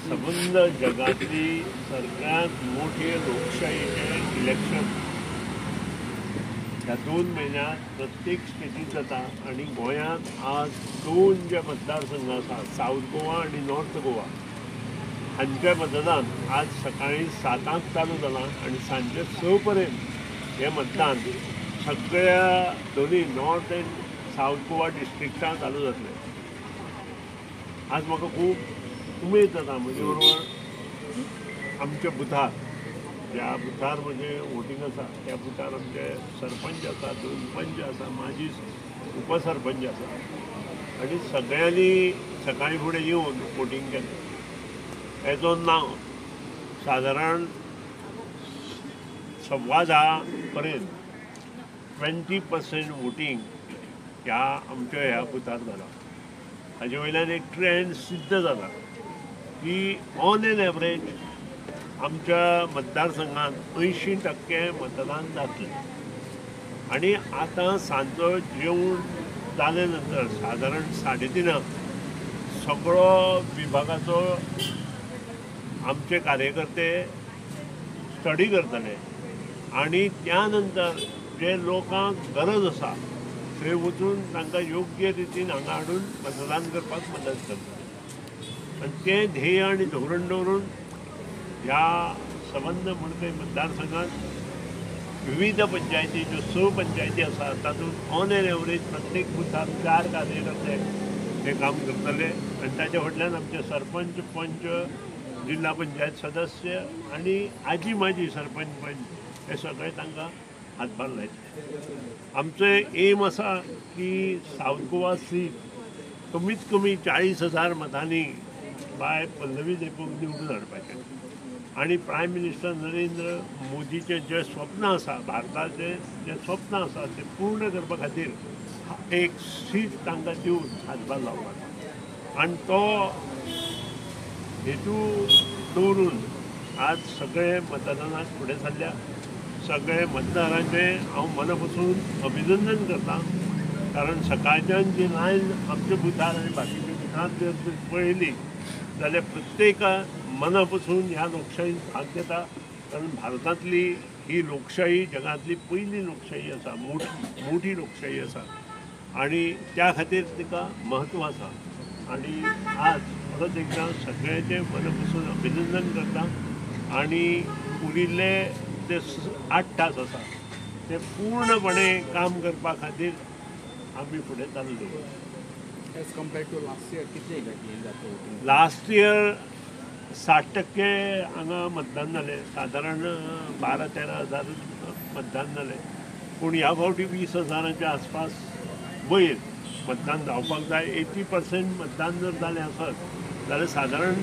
संबंध जगातली सगळ्यात मोठी लोकशाहीचे इलेक्शन ह्या 2 महिन्यात प्रत्येक स्टेटीत जाता आणि गोंयांत आज 2 जे मतदारसंघ आसात साऊथ गोवा आणि नॉर्थ गोवा हांचें मतदान आज सकाळी 7 चालू जालां आणि सांजे 6 पर्यंत हे मतदान सगळ्या दोन्ही नॉर्थ एंड साऊथ गोवा डिस्ट्रिक्टां चालू जातलें. आज म्हाका खूब उमेद जाता म्हजे बरोबर आमच्या बुथार ज्या बुथार म्हणजे वोटींग आसा त्या बुथार आमचे सरपंच आसा, 2 पंच आसा, माजी उपसरपंच आसा आनी सगळ्यांनी सकाळी फुडें येवन वोटींग केलें. हेजो नांव सादारण 10:15 पर्यंत 20% वोटींग ह्या आमच्या ह्या बुथार जालां. हाजे वयल्यान एक ट्रेंड सिद्ध जाला की ऑन एन एवरेज आमच्या मतदारसंघात 80% मतदान जातलें. आणि आतां सांजो जेवण जाले नंतर सादारण 3:30 सगळो विभागाचो आमचे कार्यकर्ते स्टडी करतले आणि त्या नंतर जे लोकांक गरज आसा थंय वचून तांकां योग्य रितीन हांगा हाडून मतदान करपाक मदत करतले. आनी तें ध्येय आनी धोरण दवरून ह्या संबंध मडकय मतदारसंघात विविध पंचायती ज्यो 6 पंचायती आसा तातूंत ऑन एन एवरेज प्रत्येक बुथार 4 कार्यकर्ते हे काम करतले आनी ताचे फाटल्यान आमचे सरपंच, पंच, जिल्हा पंचायत सदस्य आनी आजी माजी सरपंच पंच हे सगळे तांकां हातभार लायतले. आमचो एम आसा की साऊथ गोवा सीट कमीत कमी 40,000 मतांनी बाय पल्लवी देशमुख निवडून हाडपाचें. आणि प्रायम मिनिस्टर नरेंद्र मोदीचें जें स्वप्न आसा, भारताचें जें स्वप्न आसा तें पूर्ण करपा खातीर एक सीट तांकां दिवन हातभार लावपाक आनी तो हेतू दवरून आज सगळे मतदानाक फुडें सरल्या. सगळे मतदारांचें हांव मनापासून अभिनंदन करतां कारण सकाळच्यान जी लायन आमच्या बुथार आनी बाकीच्या बुथार जर पळयली जाल्यार प्रत्येका मनापासून ह्या लोकशाहीत भाग घेता कारण भारतांतली ही लोकशाही जगातली पयली लोकशाही आसा, मोठी लोकशाही आसा आणि त्या खातीर तिका महत्व आसा. आणि आज परत एकदा सगळ्यांचें मनापासून अभिनंदन करता आणि उरिल्ले ते 8 तास आसा ते पूर्णपणे काम करपा खातीर आमी फुडें चालू दवरता. As compared to last year कितले जाता? लास्ट इयर 60% हांगा मतदान जालें, सादारण 12-13 हजार मतदान जालें. पूण ह्या फावटी 20,000च्या आसपास वयर मतदान जावपाक जाय. 80% मतदान जर जालें आसत जाल्यार सादारण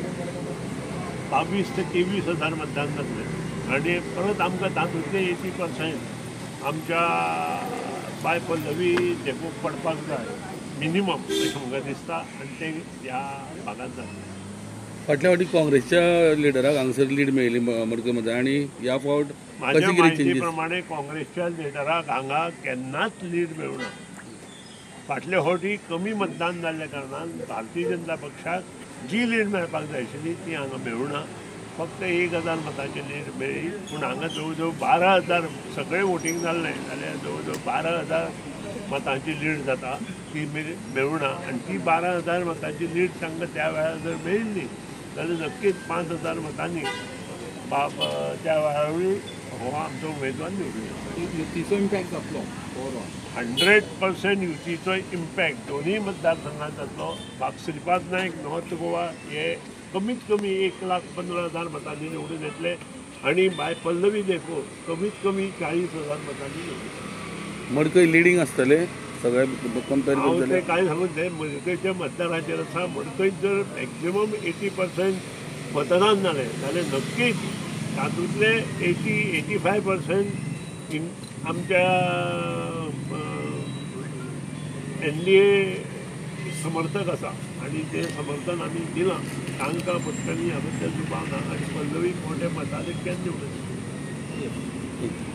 22 ते 23,000 मतदान जातलें. आनी परत आमकां तातूंतले 80% आमच्या बाय पल्लवी देशमुख पडपाक जाय मिनिमम अशें म्हाका दिसता आनी ते ह्या भागांत जातलें. फाटल्या फावटी काँग्रेसच्या लिडराक हांगसर लीड मेळ्ळी मडकय मध्ये आणि ह्या फावट म्हाज्या म्हायती प्रमाणे काँग्रेसच्या लिडराक हांगा केन्नाच लीड मेळूना. फाटल्या फावटी कमी मतदान जाल्ल्या कारणान भारतीय जनता पक्षाक जी लीड मेळपाक जाय आशिल्ली ती हांगा मेळूना. फक्त 1,000 मतांची लीड मेळ्ळी. पूण हांगा जवळ जवळ 12,000 सगळें वोटींग जाल्लें जाल्यार जवळ जवळ 12,000 मतांची लीड जाता ती मेळूना. आनी ती 12,000 मतांची लीड तांकां त्या वेळार जर मेळिल्ली जाल्यार नक्कीच 5,000 मतांनी त्या वेळार हो आमचो उमेदवार निवडून युतीचो इम्पॅक्ट जातलो 100% युतीचो इम्पॅक्ट दोन्ही मतदारसंघात जातलो. श्रीपाद नायक नॉर्थ गोवा हे कमीत कमी 1,15,000 मतांनी निवडून येतले आणि बाय पल्लवी देशमुख कमीत कमी 40,000 मतांनी निवडून. मडकय लिडिंग आसतले सगळे कंपेर हांव ते काय सांगून ते मडकयच्या मतदाराचेर आसा. मडकयत जर मॅक्झिमम 80% मतदान जालें जाल्यार नक्कीच तातूंतले 80-85% आमच्या NDA समर्थक आसा आणि ते समर्थन आमी दिलां. तांकां पटकनी ह्या बद्दल दुबाव ना आणि पल्लवीक मोठे मताधिक्यान निवडून.